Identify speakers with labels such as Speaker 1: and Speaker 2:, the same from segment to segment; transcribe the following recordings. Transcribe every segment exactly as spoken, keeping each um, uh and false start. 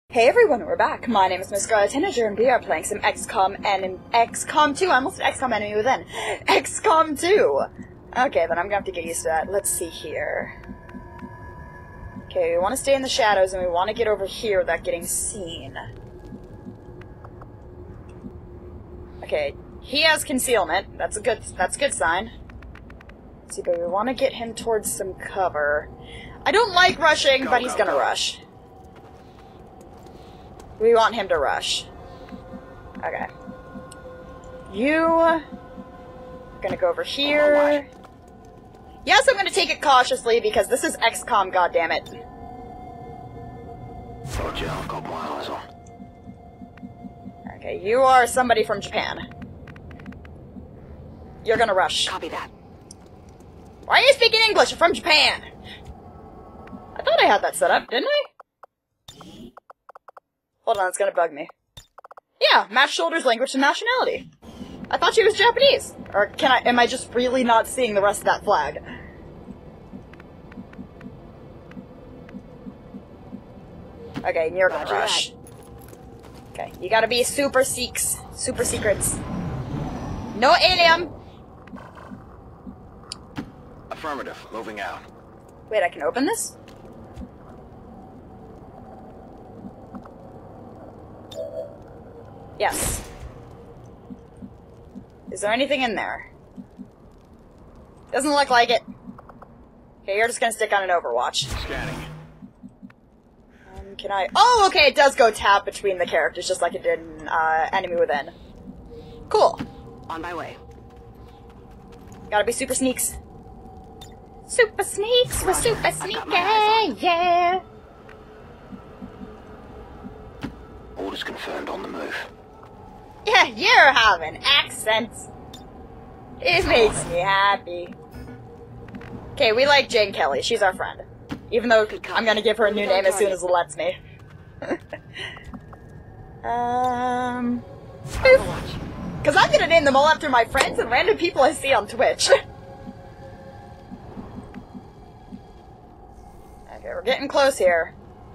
Speaker 1: Hey everyone, we're back. My name is Miss Scarlet Tanager, and we are playing some X COM and X COM two. I almost said X COM Enemy Within. X COM two. Okay, then I'm gonna have to get used to that. Let's see here. Okay, we want to stay in the shadows, and we want to get over here without getting seen. Okay, he has concealment. That's a good. That's a good sign. Let's see, but we want to get him towards some cover. I don't like rushing, go, but he's go, gonna go. rush. We want him to rush. Okay. You... gonna go over here. Yes, I'm gonna take it cautiously because this is X COM, goddammit. Okay, you are somebody from Japan. You're gonna rush.
Speaker 2: Copy that.
Speaker 1: Why are you speaking English? You're from Japan! I thought I had that set up, didn't I? Hold on, it's gonna bug me. Yeah, match shoulders, language, and nationality. I thought she was Japanese. Or can I- am I just really not seeing the rest of that flag? Okay, and you're gonna rush. Okay, you gotta be super seeks. Super secrets. No alien!
Speaker 3: Affirmative, moving out.
Speaker 1: Wait, I can open this? Yes. Is there anything in there? Doesn't look like it. Okay, you're just gonna stick on an Overwatch.
Speaker 3: Scanning.
Speaker 1: Um, can I... Oh, okay, it does go tap between the characters, just like it did in uh, Enemy Within. Cool.
Speaker 2: On my way.
Speaker 1: Gotta be super sneaks. Super sneaks, we're super sneaky, yeah!
Speaker 3: Orders confirmed, on the move.
Speaker 1: Yeah, you're having accents. It makes me happy. Okay, we like Jane Kelly. She's our friend. Even though I'm gonna give her a new name as soon as it lets me. um... Because I'm gonna name them all after my friends and random people I see on Twitch. Okay, we're getting close here.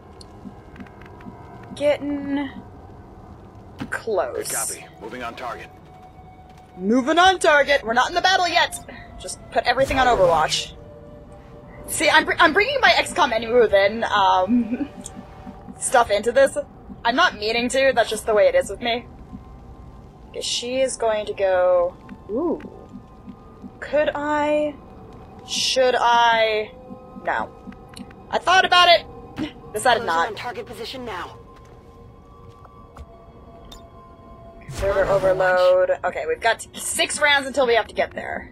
Speaker 1: Getting... close.
Speaker 3: Copy. Moving on target.
Speaker 1: Moving on target. We're not in the battle yet. Just put everything on Overwatch. See, I'm br I'm bringing my X COM Enemy Within um stuff into this. I'm not meaning to. That's just the way it is with me. Okay, she is going to go. Ooh. Could I? Should I? No. I thought about it. Decided not.
Speaker 2: On target position now.
Speaker 1: Server overload. Okay, we've got six rounds until we have to get there.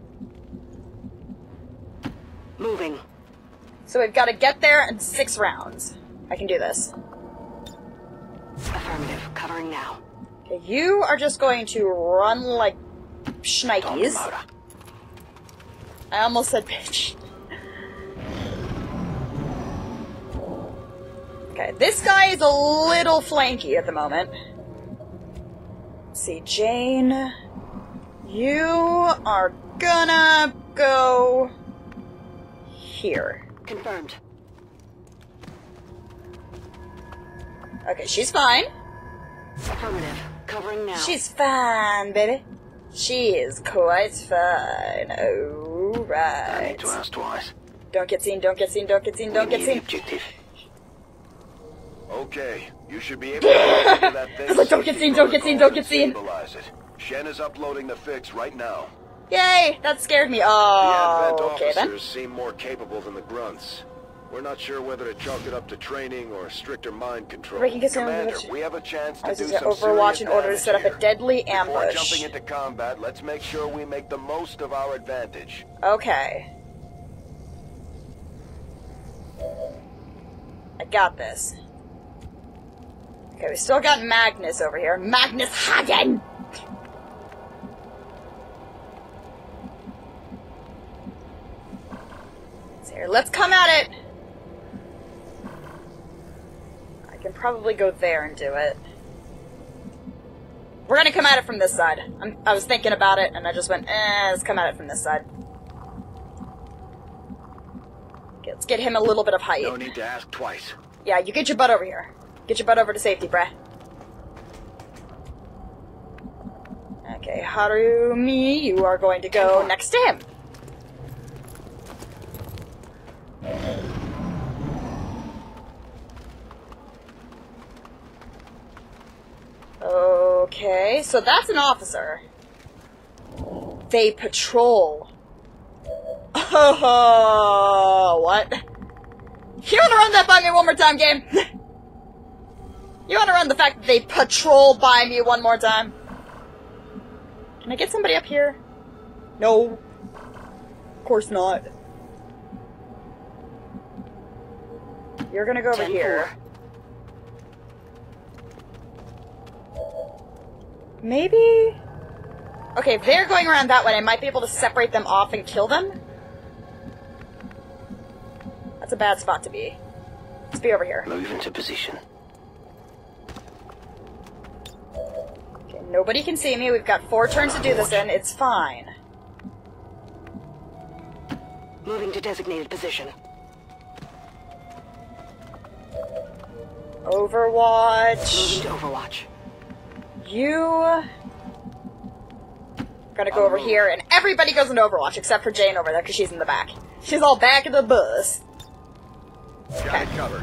Speaker 2: Moving.
Speaker 1: So we've got to get there in six rounds. I can do this.
Speaker 2: Affirmative. Covering now.
Speaker 1: Okay, you are just going to run like shnikes. I almost said bitch. Okay, this guy is a little flanky at the moment. Let's see, Jane, you are gonna go here.
Speaker 2: Confirmed.
Speaker 1: Okay, she's fine.
Speaker 2: Affirmative. Covering now.
Speaker 1: She's fine, baby. She is quite fine. Alright.
Speaker 3: I need to ask twice.
Speaker 1: Don't get seen, don't get seen, don't get seen, don't get seen.
Speaker 3: Objective. Okay, you should be able to get that fix.
Speaker 1: Like, don't get seen, don't get seen, don't get seen.
Speaker 3: Stabilize it. Shen is uploading the fix right now.
Speaker 1: Yay! That scared me.
Speaker 3: The
Speaker 1: Oh,
Speaker 3: Advent
Speaker 1: okay then.
Speaker 3: officers seem more capable than the grunts. We're not sure whether to chalk it up to training or stricter mind control.
Speaker 1: Breaking
Speaker 3: Commander, we have a chance to
Speaker 1: I was
Speaker 3: do
Speaker 1: using
Speaker 3: some
Speaker 1: Overwatch
Speaker 3: serious
Speaker 1: in order to set up a
Speaker 3: damage here.
Speaker 1: deadly
Speaker 3: Before
Speaker 1: ambush.
Speaker 3: jumping into combat, let's make sure we make the most of our advantage.
Speaker 1: Okay. I got this. Okay, we still got Magnus over here. Magnus Hagen! So here, let's come at it! I can probably go there and do it. We're gonna come at it from this side. I'm, I was thinking about it, and I just went, eh, let's come at it from this side. Okay, let's get him a little bit of height.
Speaker 3: No need to ask twice.
Speaker 1: Yeah, you get your butt over here. Get your butt over to safety, bruh. Okay, Harumi, you are going to go next to him. Okay, so that's an officer. They patrol. Oh, what? You wanna run that by me one more time, game? You wanna run the fact that they patrol by me one more time? Can I get somebody up here? No. Of course not. You're gonna go over here. Maybe? Okay, if they're going around that way, I might be able to separate them off and kill them. That's a bad spot to be. Let's be over here.
Speaker 2: Move into position.
Speaker 1: Okay, nobody can see me. We've got four turns to do this in. It's fine.
Speaker 2: Moving to designated position.
Speaker 1: Overwatch.
Speaker 2: Moving to Overwatch.
Speaker 1: You... Gonna go over here, and everybody goes into Overwatch, except for Jane over there, because she's in the back. She's all back in the bus.
Speaker 3: Got it covered.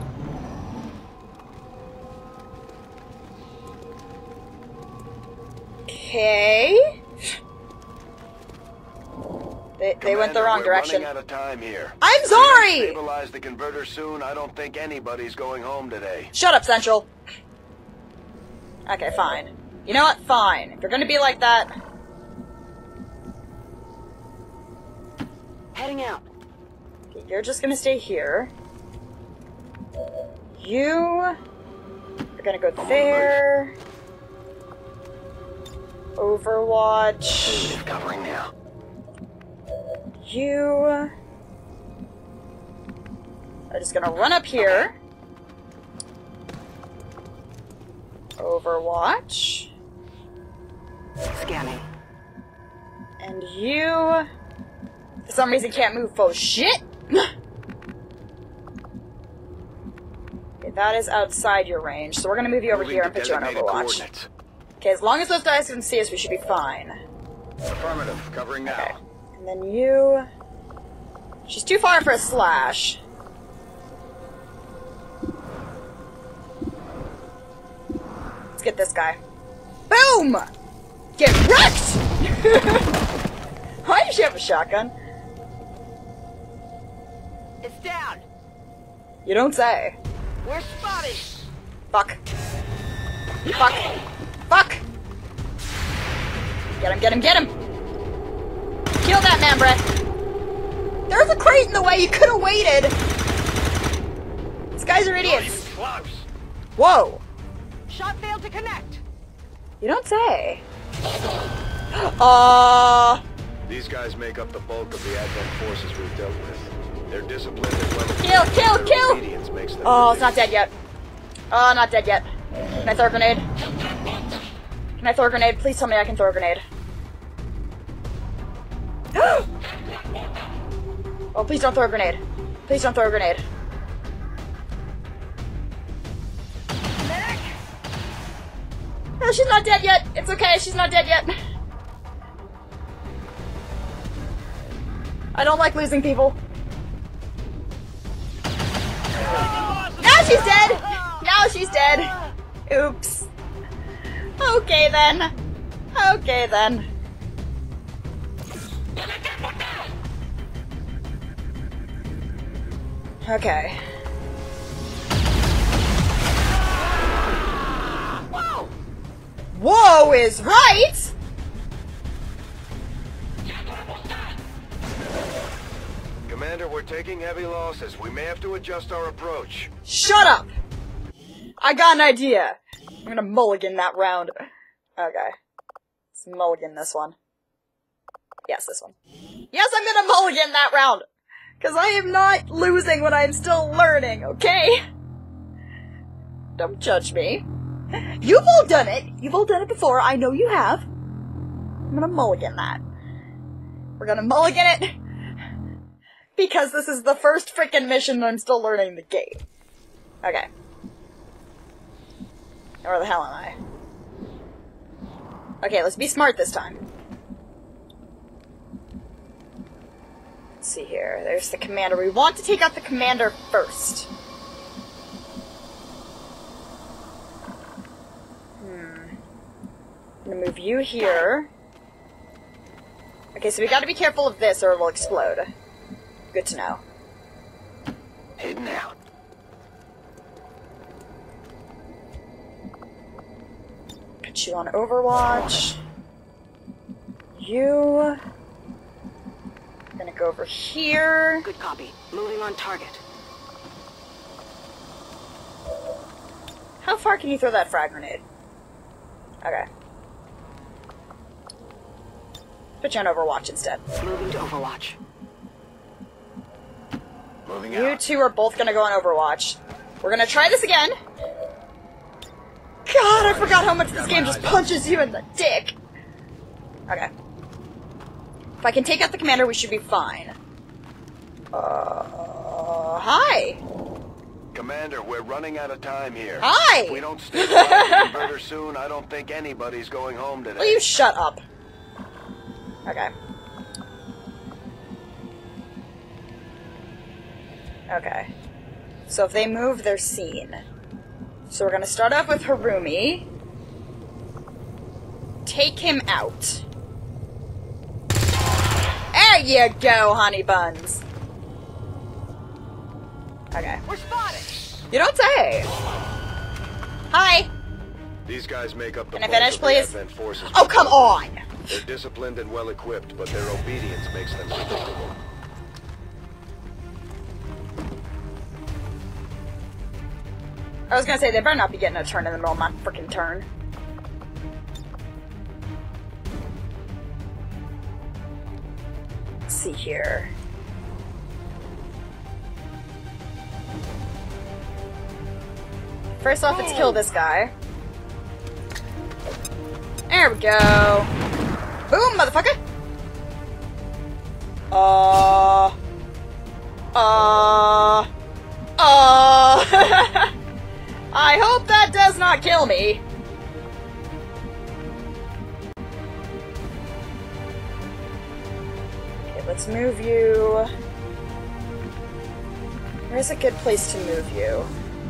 Speaker 1: Okay. They, they went the wrong
Speaker 3: we're
Speaker 1: direction.
Speaker 3: Running out of time here.
Speaker 1: I'm
Speaker 3: If we don't
Speaker 1: sorry!
Speaker 3: Stabilize the converter soon. I don't think anybody's going home today.
Speaker 1: Shut up, Central. Okay, fine. You know what? Fine. If you're gonna be like that...
Speaker 2: Heading out.
Speaker 1: Okay, you're just gonna stay here. You... are gonna go there. Overwatch.
Speaker 2: Covering now.
Speaker 1: You... are just gonna run up here. Overwatch.
Speaker 2: Scanning.
Speaker 1: And you... for some reason can't move for shit! Okay, that is outside your range, so we're gonna move you over
Speaker 3: Moving
Speaker 1: here
Speaker 3: to
Speaker 1: and put you on
Speaker 3: designated
Speaker 1: Overwatch.
Speaker 3: coordinates.
Speaker 1: Okay, as long as those guys can see us, we should be fine.
Speaker 3: Affirmative. Covering now.
Speaker 1: Okay. And then you... she's too far for a slash. Let's get this guy. Boom! Get wrecked! Why does she have a shotgun?
Speaker 2: It's down.
Speaker 1: You don't say.
Speaker 2: We're spotted.
Speaker 1: Fuck. Fuck. Fuck! Get him, get him, get him! Kill that man, Brett! There's a crate in the way, you could've waited! These guys are idiots. Whoa!
Speaker 2: Shot failed to connect.
Speaker 1: You don't say. Uh...
Speaker 3: These guys make up the bulk of the Advent forces we've dealt with. They're disciplined and well.
Speaker 1: Kill, kill,
Speaker 3: Their
Speaker 1: kill!
Speaker 3: obedience makes them
Speaker 1: Oh, it's not
Speaker 3: ridiculous.
Speaker 1: dead yet. Oh, not dead yet. Can I throw a grenade? Can I throw a grenade? Please tell me I can throw a grenade. Oh, please don't throw a grenade. Please don't throw a grenade. No, she's not dead yet. It's okay, she's not dead yet. I don't like losing people. Now she's dead! Now she's dead. Oops. Okay then. Okay then. Okay.
Speaker 2: Whoa!
Speaker 1: Whoa is right!
Speaker 3: Commander, we're taking heavy losses. We may have to adjust our approach.
Speaker 1: Shut up! I got an idea. I'm gonna mulligan that round. Okay. Let's mulligan this one. Yes, this one. Yes, I'm gonna mulligan that round! Because I am not losing when I'm still learning, okay? Don't judge me. You've all done it. You've all done it before. I know you have. I'm gonna mulligan that. We're gonna mulligan it. Because this is the first frickin' mission and I'm still learning the game. Okay. Where the hell am I? Okay, let's be smart this time. Let's see here. There's the commander. We want to take out the commander first. Hmm. I'm gonna move you here. Okay, so we gotta be careful of this or it will explode. Good to know.
Speaker 3: Heading out.
Speaker 1: Put you on Overwatch. You... I'm gonna go over here.
Speaker 2: Good copy. Moving on target.
Speaker 1: How far can you throw that frag grenade? Okay. Put you on Overwatch instead.
Speaker 2: Moving to Overwatch.
Speaker 3: Moving
Speaker 1: You
Speaker 3: out.
Speaker 1: two are both gonna go on Overwatch. We're gonna try this again. God, I forgot how much this game just punches you in the dick. Okay. If I can take out the commander, we should be fine. Uh, hi.
Speaker 3: Commander, we're running out of time here.
Speaker 1: Hi.
Speaker 3: If we don't stabilize the converter soon, I don't think anybody's going home today.
Speaker 1: Will you shut up? Okay. Okay. So if they move, they're seen. So we're gonna start off with Harumi. Take him out. There you go, honey buns. Okay.
Speaker 2: We're spotted!
Speaker 1: You don't say. Hi.
Speaker 3: These guys make up the
Speaker 1: Can I
Speaker 3: bulk
Speaker 1: finish,
Speaker 3: of the
Speaker 1: please?
Speaker 3: Advent forces.
Speaker 1: Oh, come on.
Speaker 3: They're disciplined and well equipped, but their obedience makes them predictable.
Speaker 1: I was gonna say, they better not be getting a turn in the middle of my freaking turn. Let's see here. First off, let's kill this guy. There we go. Boom, motherfucker! Uh... Uh... Uh... I hope that does not kill me. Okay, let's move you. Where's a good place to move you?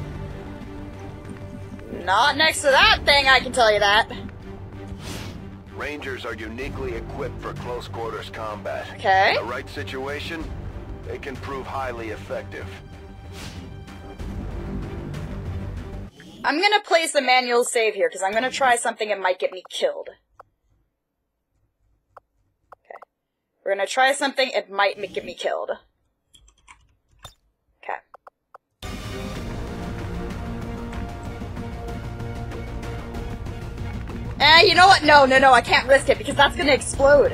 Speaker 1: Not next to that thing, I can tell you that.
Speaker 3: Rangers are uniquely equipped for close quarters combat.
Speaker 1: Okay.
Speaker 3: In the right situation, they can prove highly effective.
Speaker 1: I'm gonna place a manual save here, because I'm gonna try something that might get me killed. Okay. We're gonna try something, it might ma- get me killed. Okay. Eh, you know what? No, no, no, I can't risk it, because that's gonna explode.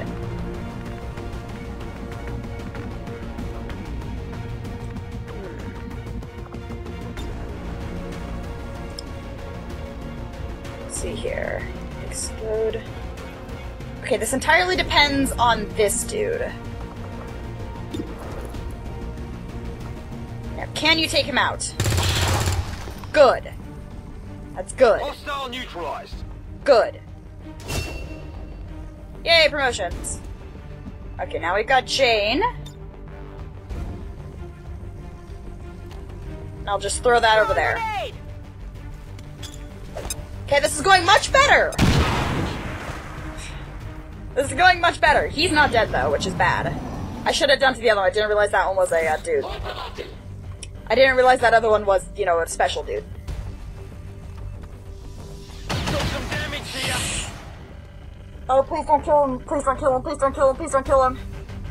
Speaker 1: See here. Explode. Okay, this entirely depends on this dude. Now, can you take him out? Good. That's good.
Speaker 3: Hostile neutralized.
Speaker 1: Good. Yay, promotions. Okay, now we've got Jane. And I'll just throw that over there.
Speaker 2: Grenade!
Speaker 1: Okay, this is going much better! This is going much better. He's not dead, though, which is bad. I should have done to the other one. I didn't realize that one was a uh, dude. I didn't realize that other one was, you know, a special dude.
Speaker 2: Got some damage here!
Speaker 1: Oh, please don't kill him. Please don't kill him. Please don't kill him. Please don't kill him.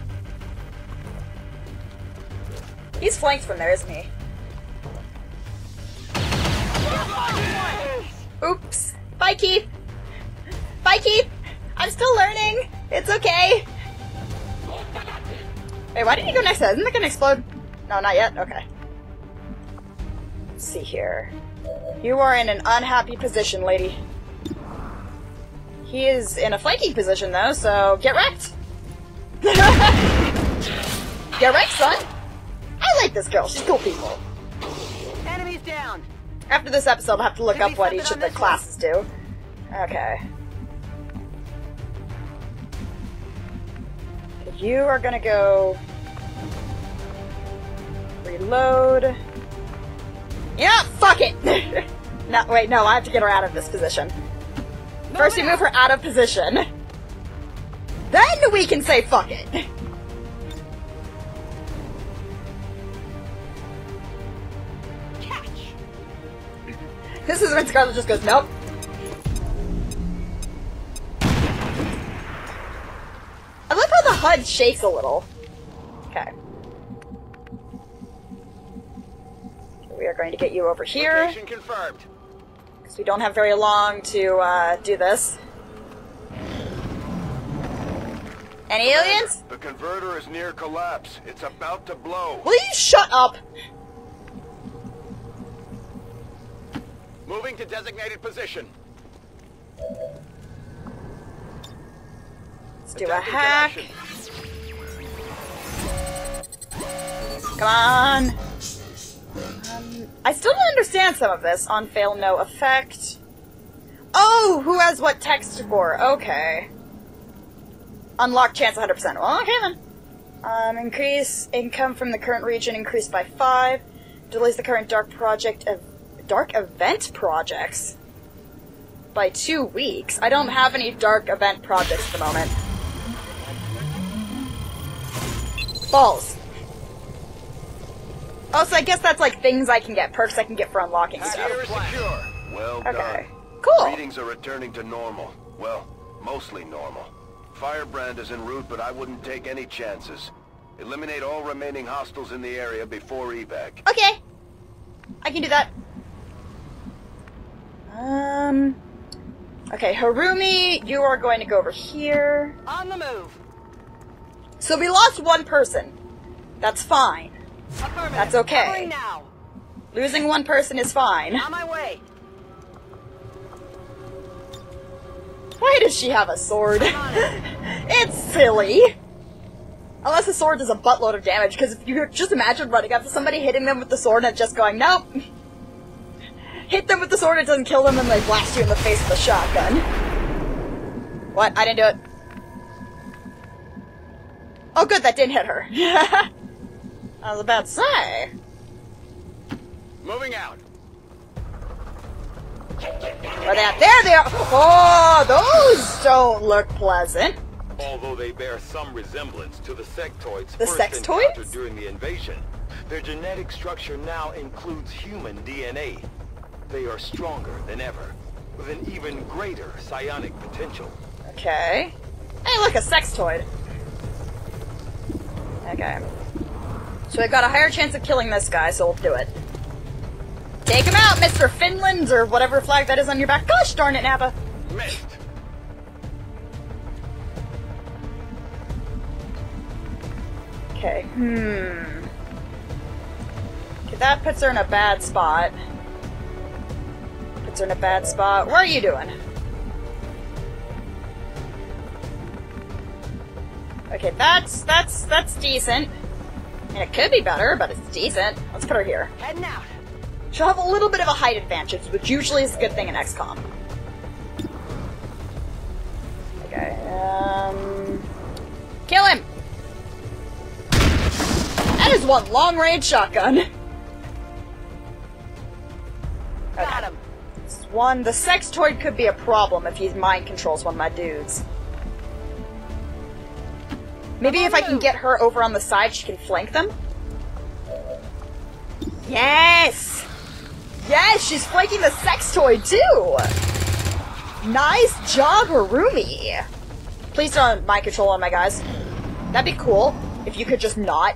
Speaker 1: He's flanked from there, isn't he? Oops. Bye, Keith. Bye, Keith. I'm still learning. It's okay. Wait, why didn't you go next to that? Isn't that gonna explode? No, not yet? Okay. Let's see here. You are in an unhappy position, lady. He is in a flanking position, though, so get wrecked. Get wrecked, son. I like this girl. She's cool people.
Speaker 2: Enemies down!
Speaker 1: After this episode, I'll have to look
Speaker 2: Could
Speaker 1: up
Speaker 2: be
Speaker 1: what
Speaker 2: something
Speaker 1: each of
Speaker 2: on
Speaker 1: the
Speaker 2: this
Speaker 1: classes do. Okay. You are gonna go... reload... Yeah, fuck it! No, wait, no, I have to get her out of this position. First we move her out of position. Then we can say fuck it!
Speaker 2: Catch.
Speaker 1: This is when Scarlet just goes, nope. I love how the H U D shakes a little. Okay. We are going to get you over here,
Speaker 3: Location confirmed.
Speaker 1: because we don't have very long to uh, do this. Any aliens?
Speaker 3: The converter is near collapse. It's about to blow.
Speaker 1: Will you shut up?
Speaker 3: Moving to designated position.
Speaker 1: Let's do a
Speaker 3: Attempting
Speaker 1: hack.
Speaker 3: connection.
Speaker 1: Come on. Um, I still don't understand some of this. On fail, no effect. Oh, who has what text score? Okay. Unlock chance one hundred percent. Well, okay then. Um, increase income from the current region increased by five. Delays the current dark project of dark event projects by two weeks. I don't have any dark event projects at the moment. Balls. Oh, so I guess that's like things I can get, perks I can get for unlocking stuff.
Speaker 3: Secure is secure. Well
Speaker 1: Okay.
Speaker 3: done.
Speaker 1: Cool.
Speaker 3: Readings are returning to normal. Well, mostly normal. Firebrand is en route, but I wouldn't take any chances. Eliminate all remaining hostiles in the area before evac.
Speaker 1: Okay. I can do that. Um. Okay, Harumi, you are going to go over here.
Speaker 2: On the move.
Speaker 1: So we lost one person. That's fine.
Speaker 2: Affirmative.
Speaker 1: That's okay.
Speaker 2: Covering now.
Speaker 1: Losing one person is fine.
Speaker 2: On my way.
Speaker 1: Why does she have a sword?
Speaker 2: I'm on it.
Speaker 1: It's silly. Unless the sword does a buttload of damage, because if you just imagine running up to somebody, hitting them with the sword, and just going, nope. Hit them with the sword, it doesn't kill them, and they blast you in the face with a shotgun. What? I didn't do it. Oh good, that didn't hit her. I was about to say.
Speaker 3: Moving out.
Speaker 1: Where they at? There they are! Oh, those don't look pleasant.
Speaker 4: Although they bear some resemblance to the sectoids
Speaker 1: The
Speaker 4: first
Speaker 1: sextoids?
Speaker 4: encountered during the invasion, their genetic structure now includes human D N A. They are stronger than ever, with an even greater psionic potential.
Speaker 1: Okay. Hey, look, a sextoid. Okay. So we've got a higher chance of killing this guy, so we'll do it. Take him out, Mister Finland, or whatever flag that is on your back. Gosh darn it, Nappa.
Speaker 3: Missed.
Speaker 1: Okay, hmm. Okay, that puts her in a bad spot. Puts her in a bad spot. What are you doing? Okay, that's, that's, that's decent. And it could be better, but it's decent. Let's put her here.
Speaker 2: Heading out.
Speaker 1: She'll have a little bit of a height advantage, which usually is a good thing in X COM. Okay, um... kill him! That is one long-range shotgun.
Speaker 2: Got him.
Speaker 1: This one, the sextoid could be a problem if he mind controls one of my dudes. Maybe if I can get her over on the side, she can flank them? Yes! Yes, she's flanking the sextoid too! Nice job, Harumi! Please don't mind control on my guys. That'd be cool, if you could just not.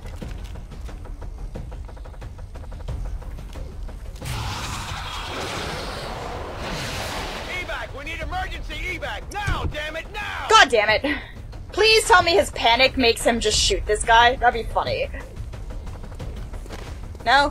Speaker 3: Evac! We need emergency evac! Now, damn it, now!
Speaker 1: God damn it. Please tell me his panic makes him just shoot this guy. That'd be funny. No?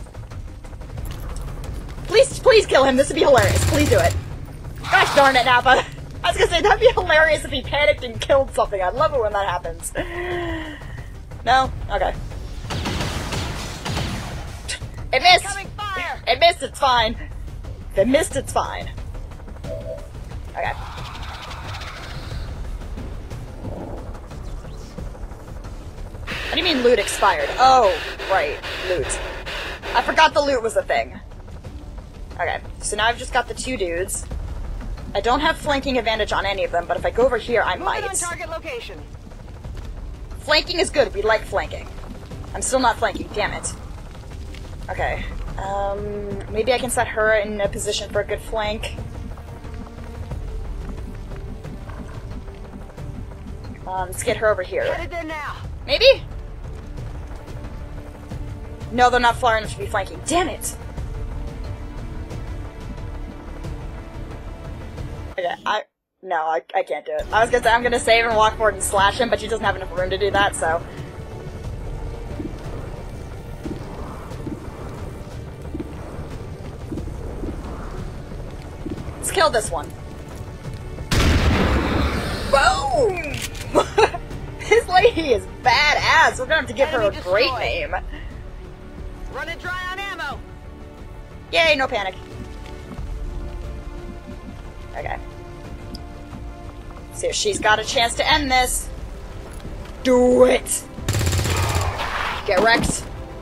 Speaker 1: Please, please kill him. This would be hilarious. Please do it. Gosh darn it, Nappa. I was gonna say, that'd be hilarious if he panicked and killed something. I love it when that happens. No? Okay. It missed.
Speaker 2: Coming fire.
Speaker 1: It missed. It's fine. If it missed, it's fine. Okay. What do you mean loot expired? Oh, right, loot. I forgot the loot was a thing. Okay, so now I've just got the two dudes. I don't have flanking advantage on any of them, but if I go over here, I
Speaker 2: Moving
Speaker 1: might.
Speaker 2: on target location.
Speaker 1: Flanking is good. We like flanking. I'm still not flanking. Damn it. Okay. Um, maybe I can set her in a position for a good flank. Um, let's get her over here.
Speaker 2: Headed there now.
Speaker 1: Maybe? No, they're not far enough to be flanking. Damn it! Okay, I... No, I, I can't do it. I was gonna say I'm gonna save and walk forward and slash him, but she doesn't have enough room to do that, so... Let's kill this one. Boom! This lady is badass. We're gonna have to give her a
Speaker 2: Enemy
Speaker 1: great
Speaker 2: destroyed.
Speaker 1: name.
Speaker 2: Running dry on ammo.
Speaker 1: Yay, no panic. Okay. See if she's got a chance to end this. Do it! Get wrecked.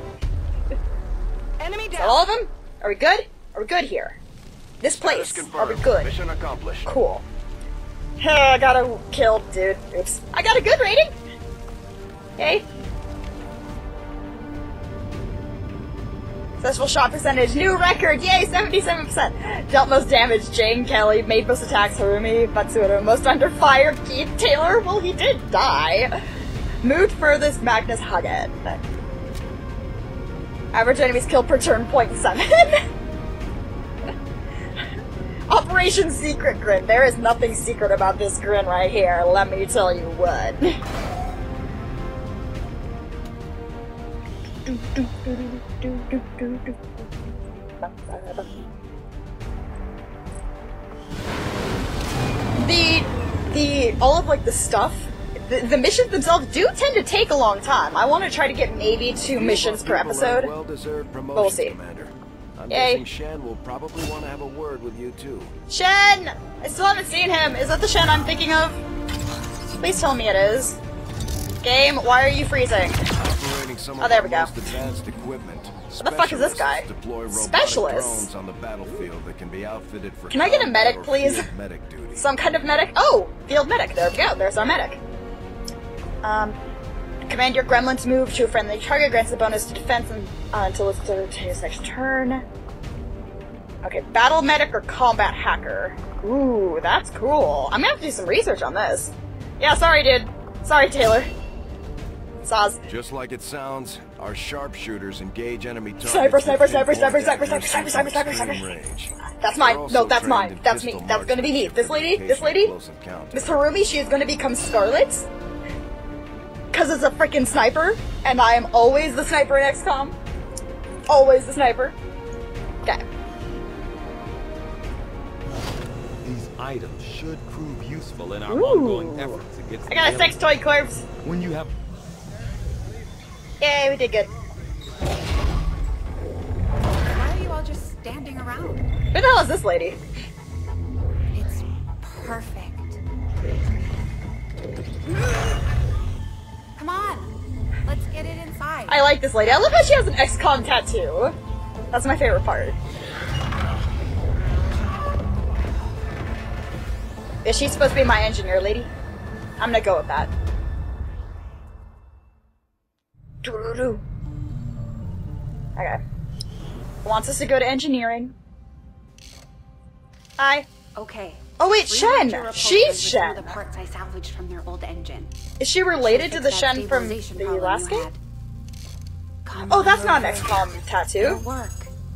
Speaker 2: Enemy
Speaker 1: Is
Speaker 2: down.
Speaker 1: that all of them? Are we good? Are we good here? This
Speaker 3: Status
Speaker 1: place. Are
Speaker 3: confirmed.
Speaker 1: we good?
Speaker 3: Mission accomplished.
Speaker 1: Cool. I got a kill, dude. Oops. I got a good rating. Yay. Successful shot percentage. New record. Yay, seventy-seven percent. Dealt most damage. Jane Kelly. Made most attacks. Harumi. Batsuda. Most under fire. Keith Taylor. Well, he did die. Moved furthest. Magnus Hagen. Average enemies killed per turn, zero point seven. Operation Secret Grin. There is nothing secret about this grin right here. Let me tell you what. The, the, all of like the stuff, the, the missions themselves do tend to take a long time. I want to try to get maybe two missions per episode.
Speaker 5: Well-deserved promotion,
Speaker 1: But we'll see.
Speaker 5: Commander. I'm
Speaker 1: Yay.
Speaker 5: guessing Shen will probably want to have a word with you too.
Speaker 1: Shen! I still haven't seen him. Is that the Shen I'm thinking of? Please tell me it is. Game, why are you freezing?
Speaker 5: Operating some
Speaker 1: Oh,
Speaker 5: of
Speaker 1: there
Speaker 5: our
Speaker 1: we go.
Speaker 5: most advanced equipment.
Speaker 1: What the fuck is this guy?
Speaker 5: Specialists deploy robotic
Speaker 1: Specialists?
Speaker 5: drones on the battlefield that can be outfitted for
Speaker 1: Can I get a
Speaker 5: combat
Speaker 1: medic,
Speaker 5: or
Speaker 1: please?
Speaker 5: field medic duty.
Speaker 1: Some kind of medic? Oh! Field medic. There we go. There's our medic. Um, command your gremlins move to a friendly target, grants a bonus to defense and, uh, until it's to his next turn. Okay, battle medic or combat hacker? Ooh, that's cool. I'm gonna have to do some research on this. Yeah, sorry, dude. Sorry, Taylor. Saz.
Speaker 5: Just like it sounds, our sharpshooters engage enemy targets.
Speaker 1: Sniper,
Speaker 5: with
Speaker 1: sniper, sniper,
Speaker 5: pinpoint
Speaker 1: sniper, sniper,
Speaker 5: accuracy
Speaker 1: sniper, sniper,
Speaker 5: from
Speaker 1: sniper,
Speaker 5: extreme
Speaker 1: sniper.
Speaker 5: range.
Speaker 1: That's
Speaker 5: They're
Speaker 1: mine.
Speaker 5: also
Speaker 1: No, that's
Speaker 5: trained
Speaker 1: mine.
Speaker 5: in
Speaker 1: That's me.
Speaker 5: pistol
Speaker 1: That's gonna be me.
Speaker 5: marksmanship
Speaker 1: This
Speaker 5: for
Speaker 1: lady?
Speaker 5: the
Speaker 1: This
Speaker 5: occasional
Speaker 1: lady?
Speaker 5: close encounter.
Speaker 1: Miss Harumi, she is gonna become Scarlet. Cause it's a freaking sniper, and I am always the sniper in X COM. Always the sniper. Okay.
Speaker 6: These items should prove useful in our
Speaker 1: Ooh.
Speaker 6: ongoing efforts against
Speaker 1: I got a
Speaker 6: the
Speaker 1: sex toy corpse.
Speaker 6: enemy. When you have
Speaker 1: Yay, we did good.
Speaker 7: Why are you all just standing around?
Speaker 1: Who the hell is this lady?
Speaker 7: It's perfect. Come on, let's get it inside.
Speaker 1: I like this lady. I love how she has an X COM tattoo. That's my favorite part. Is she supposed to be my engineer lady? I'm gonna go with that. Doo-doo-doo. Okay. Wants us to go to engineering. Hi.
Speaker 7: Okay.
Speaker 1: Oh wait,
Speaker 7: Reroute your
Speaker 1: Shen!
Speaker 7: repulsors
Speaker 1: She's
Speaker 7: with some of
Speaker 1: Shen!
Speaker 7: the parts I salvaged from their old engine.
Speaker 1: Is she related to
Speaker 7: Fix
Speaker 1: the
Speaker 7: that
Speaker 1: Shen from
Speaker 7: stabilization
Speaker 1: the
Speaker 7: problem
Speaker 1: last
Speaker 7: you
Speaker 1: game?
Speaker 7: had. Come
Speaker 1: Oh,
Speaker 7: on
Speaker 1: that's not an
Speaker 7: over.
Speaker 1: X COM
Speaker 7: It'll
Speaker 1: tattoo.
Speaker 7: work.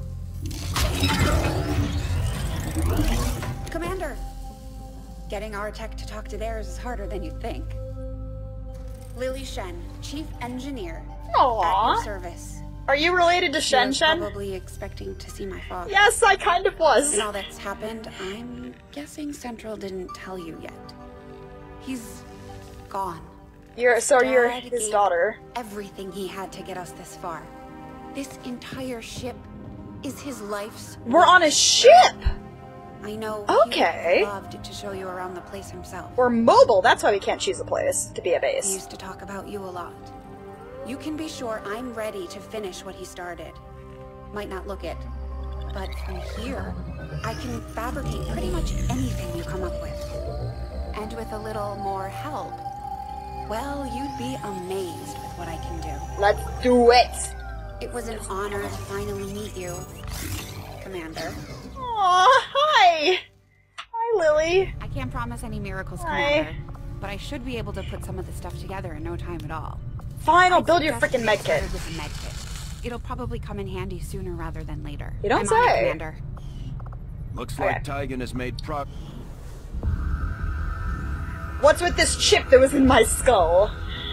Speaker 7: Commander, getting our tech to talk to theirs is harder than you'd think. Lily Shen, Chief Engineer. At your
Speaker 1: Aww.
Speaker 7: service.
Speaker 1: Are you related to Shen
Speaker 7: You're
Speaker 1: Shen?
Speaker 7: probably expecting to see my father.
Speaker 1: Yes, I kind of was.
Speaker 7: And all that's happened, I'm guessing Central didn't tell you yet. He's gone.
Speaker 1: You're so you're
Speaker 7: Dad
Speaker 1: his
Speaker 7: gave
Speaker 1: daughter.
Speaker 7: Everything he had to get us this far. This entire ship, is his life's
Speaker 1: We're on a ship!
Speaker 7: I know
Speaker 1: Okay.
Speaker 7: he would have loved to show you around the place himself.
Speaker 1: We're mobile, that's why we can't choose a place to be a
Speaker 7: He
Speaker 1: base.
Speaker 7: used to talk about you a lot. You can be sure I'm ready to finish what he started. Might not look it, but from here, I can fabricate pretty much anything you come up with. And with a little more help, well, you'd be amazed with what I can do.
Speaker 1: Let's do it!
Speaker 7: It was an honor to finally meet you, Commander.
Speaker 1: Aw, hi! Hi, Lily.
Speaker 7: I can't promise any miracles,
Speaker 1: Hi.
Speaker 7: Commander, but I should be able to put some of the stuff together in no time at all.
Speaker 1: Fine, I'll
Speaker 7: I'd
Speaker 1: build your
Speaker 7: suggest
Speaker 1: freaking
Speaker 7: you get
Speaker 1: medkit.
Speaker 7: started with the medkit. It'll probably come in handy sooner rather than later.
Speaker 1: You don't
Speaker 7: I'm on it,
Speaker 1: say.
Speaker 7: Commander.
Speaker 5: Looks
Speaker 1: Okay.
Speaker 5: like Tygan has made pro-
Speaker 1: What's with this chip that was in my skull?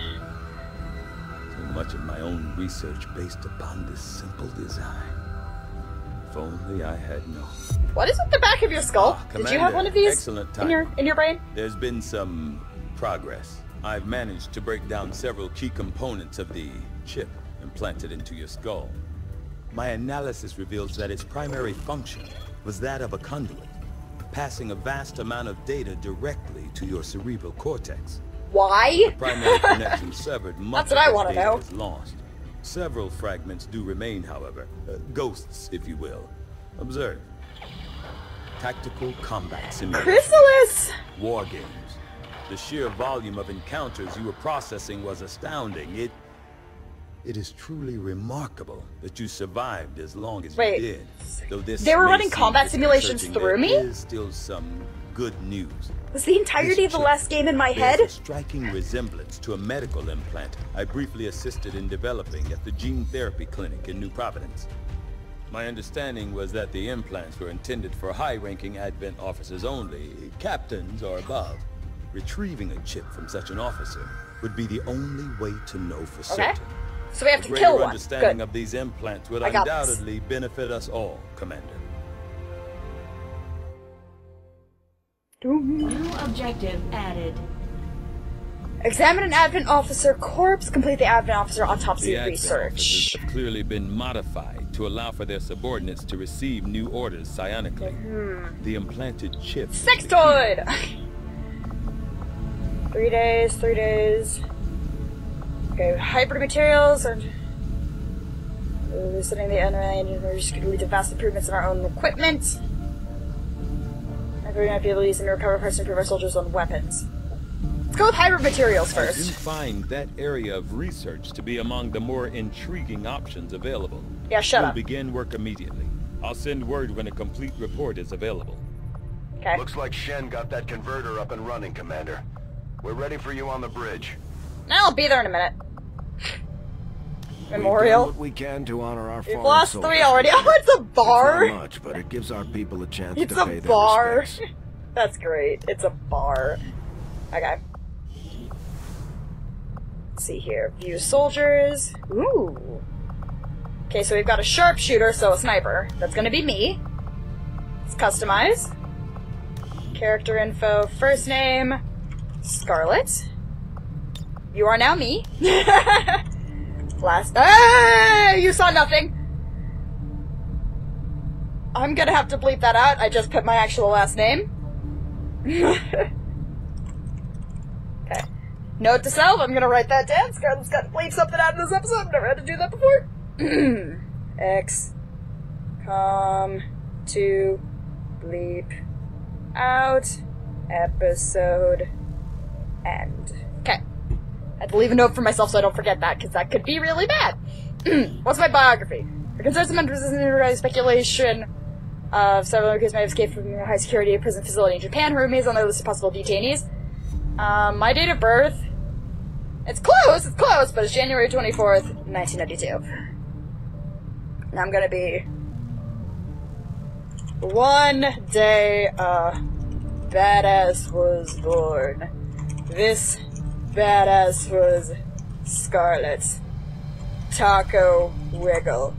Speaker 8: So much of my own research based upon this simple design. If only I had known.
Speaker 1: What is at the back of your skull?
Speaker 8: Ah,
Speaker 1: Did you have
Speaker 8: Commander,
Speaker 1: one of these
Speaker 8: excellent
Speaker 1: in your
Speaker 8: timing.
Speaker 1: in your brain?
Speaker 8: There's been some progress. I've managed to break down several key components of the chip implanted into your skull. My analysis reveals that its primary function was that of a conduit, passing a vast amount of data directly to your cerebral cortex.
Speaker 1: Why?
Speaker 8: Primary connection severed, much
Speaker 1: That's what I
Speaker 8: of this
Speaker 1: wanna
Speaker 8: data
Speaker 1: know.
Speaker 8: is lost. Several fragments do remain, however. Uh, ghosts, if you will. Observe. Tactical combat simulation.
Speaker 1: Chrysalis!
Speaker 8: War games. The sheer volume of encounters you were processing was astounding. It... It is truly remarkable that you survived as long as
Speaker 1: Wait.
Speaker 8: you did. Though this
Speaker 1: They were
Speaker 8: may
Speaker 1: running
Speaker 8: seem
Speaker 1: combat simulations
Speaker 8: disconcerting,
Speaker 1: through me?
Speaker 8: There is still some good news.
Speaker 1: Was the entirety
Speaker 8: This
Speaker 1: of the
Speaker 8: chip
Speaker 1: last game in my
Speaker 8: bears
Speaker 1: head?
Speaker 8: a striking resemblance to a medical implant I briefly assisted in developing at the gene therapy clinic in New Providence. My understanding was that the implants were intended for high-ranking Advent officers only, captains or above. Retrieving a chip from such an officer would be the only way to know for
Speaker 1: Okay.
Speaker 8: certain.
Speaker 1: So we have
Speaker 8: A
Speaker 1: to
Speaker 8: greater
Speaker 1: kill one.
Speaker 8: understanding
Speaker 1: Good.
Speaker 8: of these implants would
Speaker 1: I got this.
Speaker 8: undoubtedly benefit us all, Commander.
Speaker 9: New objective added.
Speaker 1: Examine an Advent officer corpse. Complete the Advent officer autopsy
Speaker 8: The Advent
Speaker 1: research.
Speaker 8: officers have clearly been modified to allow for their subordinates to receive new orders psionically.
Speaker 1: Hmm.
Speaker 8: The implanted chip.
Speaker 1: Sextoid! Three days, three days. Okay, hybrid materials and eliciting the enemy engineers could lead to vast improvements in our own equipment. We're gonna be able to use them to recover parts and improve our soldiers' own weapons. Let's go with hybrid materials
Speaker 8: I do
Speaker 1: first.
Speaker 8: find that area of research to be among the more intriguing options available.
Speaker 1: Yeah, shut
Speaker 8: we'll
Speaker 1: up.
Speaker 8: begin work immediately. I'll send word when a complete report is available.
Speaker 1: Okay.
Speaker 3: Looks like Shen got that converter up and running, Commander. We're ready for you on the bridge.
Speaker 1: I'll be there in a minute.
Speaker 5: We've done
Speaker 1: Memorial.
Speaker 5: what we can to honor our
Speaker 1: We've
Speaker 5: fallen
Speaker 1: lost
Speaker 5: soldiers.
Speaker 1: three already. Oh, it's a bar!
Speaker 5: It's not much, but it gives our people a chance
Speaker 1: It's
Speaker 5: to
Speaker 1: a
Speaker 5: pay their
Speaker 1: bar.
Speaker 5: respects.
Speaker 1: That's great. It's a bar. Okay. Let's see here. View soldiers. Ooh. Okay, so we've got a sharpshooter, so a sniper. That's gonna be me. Let's customize. Character info. First name. Scarlet. You are now me. Last. Hey! You saw nothing! I'm gonna have to bleep that out. I just put my actual last name. Okay. Note to self, I'm gonna write that down. Scarlett's got to bleep something out in this episode. I've never had to do that before. X. Come to bleep out episode end. Okay. I have to leave a note for myself so I don't forget that, because that could be really bad. What's my biography? The concerns and resistance regarding speculation of several recruits may have escaped from a high security prison facility in Japan who remains on the list of possible detainees. Um, my date of birth. It's close, it's close, but it's January twenty-fourth, nineteen ninety-two. And I'm gonna be one day a badass was born. This badass was Scarlet Taco Wiggle.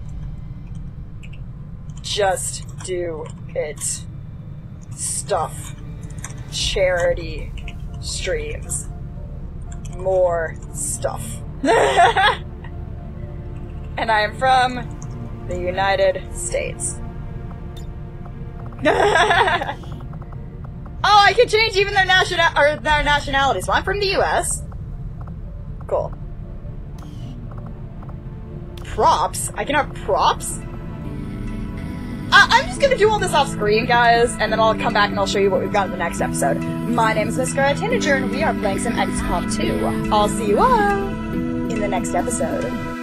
Speaker 1: Just do it. Stuff. Charity streams. More stuff. And I am from The United States. Oh, I can change even their national or their nationalities. Well, I'm from the U S. Cool. Props? I can have props? Uh, I'm just gonna do all this off screen, guys, and then I'll come back and I'll show you what we've got in the next episode. My name is Miss Scarlet Tanager, and we are playing some X COM two. I'll see you all in the next episode.